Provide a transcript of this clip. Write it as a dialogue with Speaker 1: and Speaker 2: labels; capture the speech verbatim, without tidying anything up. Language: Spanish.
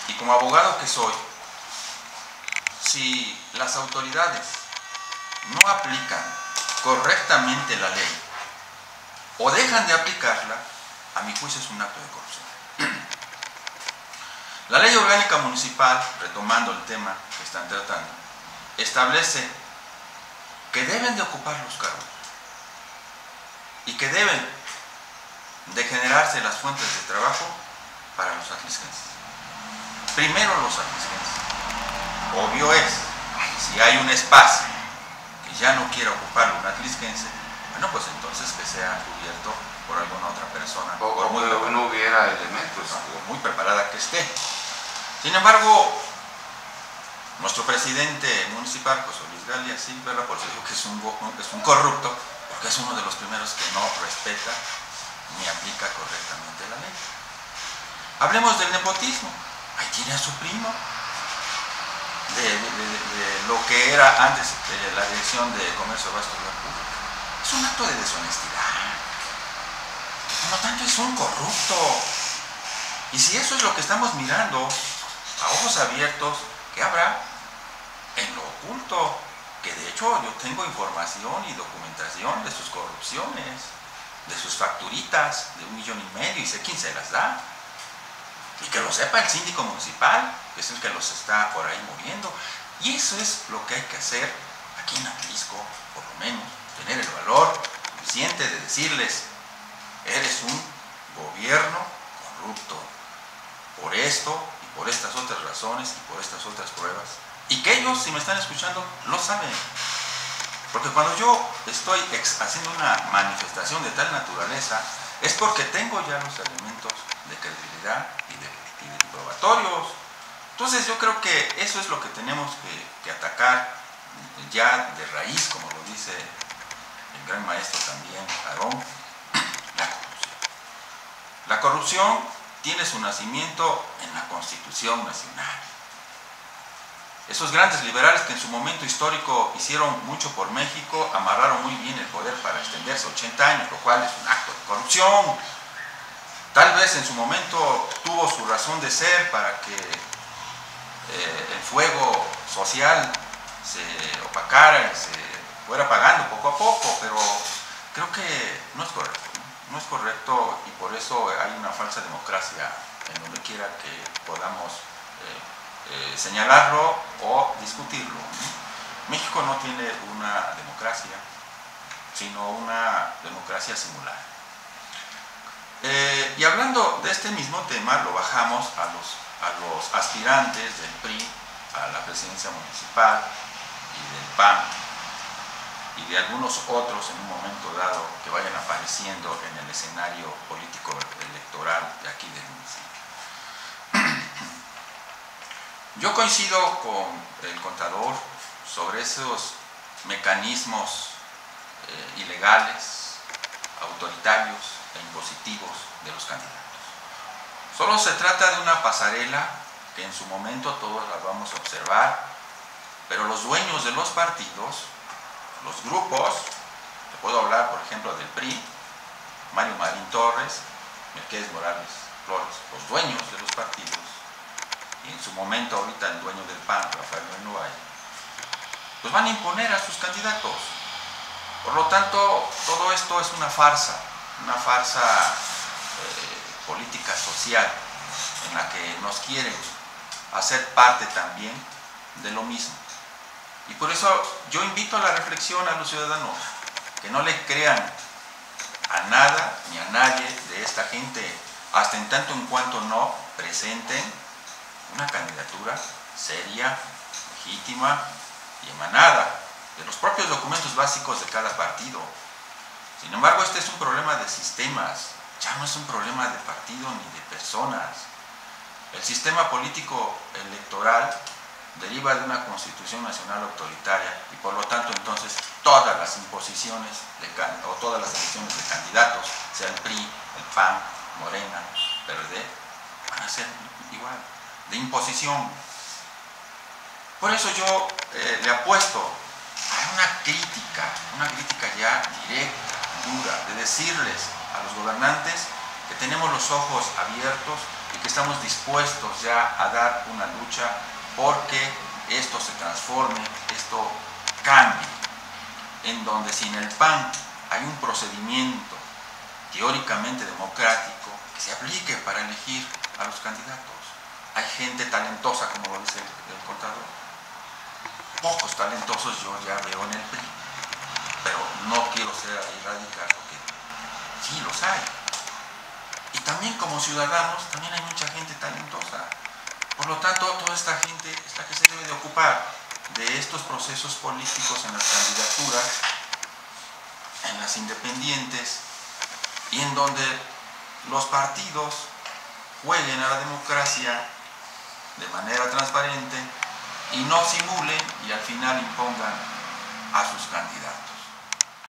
Speaker 1: Y como abogado que soy, si las autoridades no aplican correctamente la ley o dejan de aplicarla, a mi juicio es un acto de corrupción. La ley orgánica municipal, retomando el tema que están tratando, establece que deben de ocupar los cargos y que deben de generarse las fuentes de trabajo para los atlisquenses. Primero los atlisquenses. Obvio es, si hay un espacio que ya no quiera ocuparlo un atlisquense, bueno, pues entonces que sea cubierto por alguna otra persona.
Speaker 2: O
Speaker 1: por muy
Speaker 2: que no hubiera elementos.
Speaker 1: Por muy preparada que esté. Sin embargo, nuestro presidente municipal, José Luis Galia, sí, ¿verdad? Por eso digo que es un, es un corrupto, porque es uno de los primeros que no respeta ni aplica correctamente la ley. Hablemos del nepotismo. Ahí tiene a su primo, de, de, de, de lo que era antes de la Dirección de Comercio, Abasto y Obras Públicas. Es un acto de deshonestidad. Por lo tanto, es un corrupto. Y si eso es lo que estamos mirando a ojos abiertos, ¿qué habrá en lo oculto? Que de hecho yo tengo información y documentación de sus corrupciones, de sus facturitas de un millón y medio, y sé quién se las da. Y que lo sepa el síndico municipal, que es el que los está por ahí moviendo. Y eso es lo que hay que hacer aquí en Atlisco, por lo menos, tener el valor suficiente de decirles: eres un gobierno corrupto, por esto y por estas otras razones y por estas otras pruebas. Y que ellos, si me están escuchando, lo saben. Porque cuando yo estoy haciendo una manifestación de tal naturaleza, es porque tengo ya los elementos de credibilidad y de, y de probatorios. Entonces yo creo que eso es lo que tenemos que, que atacar ya de raíz, como lo dice el gran maestro también, Aarón, la corrupción. La corrupción tiene su nacimiento en la Constitución Nacional. Esos grandes liberales que en su momento histórico hicieron mucho por México, amarraron muy bien el poder para extenderse ochenta años, lo cual es un acto de corrupción. Tal vez en su momento tuvo su razón de ser para que eh, el fuego social se opacara y se fuera apagando poco a poco, pero creo que no es correcto, ¿no? No es correcto, y por eso hay una falsa democracia en donde quiera que podamos eh, eh, señalarlo o discutirlo, ¿no? México no tiene una democracia, sino una democracia simulada. Eh, y hablando de este mismo tema, lo bajamos a los, a los aspirantes del P R I a la presidencia municipal y del P A N y de algunos otros en un momento dado que vayan apareciendo en el escenario político electoral de aquí del municipio. Yo coincido con el contador sobre esos mecanismos eh, ilegales, autoritarios e impositivos de los candidatos. Solo se trata de una pasarela que en su momento todos la vamos a observar, pero los dueños de los partidos, los grupos, te puedo hablar por ejemplo del P R I, Mario Marín Torres, Mercedes Morales Flores, los dueños de los partidos, y en su momento ahorita el dueño del P A N, Rafael Buenavide, pues van a imponer a sus candidatos. Por lo tanto, todo esto es una farsa, una farsa eh, política social en la que nos quieren hacer parte también de lo mismo. Y por eso yo invito a la reflexión a los ciudadanos, que no le crean a nada ni a nadie de esta gente, hasta en tanto en cuanto no presenten una candidatura seria, legítima y emanada de los propios documentos básicos de cada partido. Sin embargo, este es un problema de sistemas, ya no es un problema de partido ni de personas. El sistema político electoral deriva de una constitución nacional autoritaria y por lo tanto entonces todas las imposiciones de, o todas las elecciones de candidatos, sea el P R I, el P A N, Morena, P R D, van a ser igual, de imposición. Por eso yo eh, le apuesto a una crítica, una crítica ya directa, dura, de decirles a los gobernantes que tenemos los ojos abiertos y que estamos dispuestos ya a dar una lucha porque esto se transforme, esto cambie, en donde si en el P A N hay un procedimiento teóricamente democrático que se aplique para elegir a los candidatos. Hay gente talentosa, como lo dice el, el contador. Pocos talentosos yo ya veo en el P R I, pero no quiero ser ahí radical porque sí los hay. Y también como ciudadanos, también hay mucha gente talentosa. Por lo tanto, toda esta gente es la que se debe de ocupar de estos procesos políticos en las candidaturas, en las independientes, y en donde los partidos jueguen a la democracia de manera transparente y no simulen y al final impongan a sus candidatos.